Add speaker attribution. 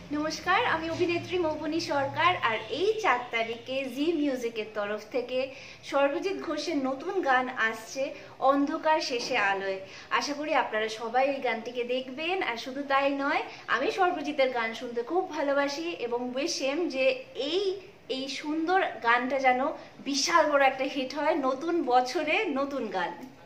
Speaker 1: নমস্কার, আমি অভিনেত্রী মৌবনী সরকার। আর এই 4 তারিখে জি মিউজিকের তরফ থেকে সর্বজিৎ ঘোষের নতুন গান আসছে অন্ধকার শেষে আলোয়। আশা করি আপনারা সবাই এই গানটিকে দেখবেন। আর শুধু তাই নয়, আমি সর্বজিতের গান শুনতে খুব ভালোবাসি এবং ওয়েশেম যে এই সুন্দর গানটা যেন বিশাল বড় একটা হিট হয় নতুন বছরে নতুন গান।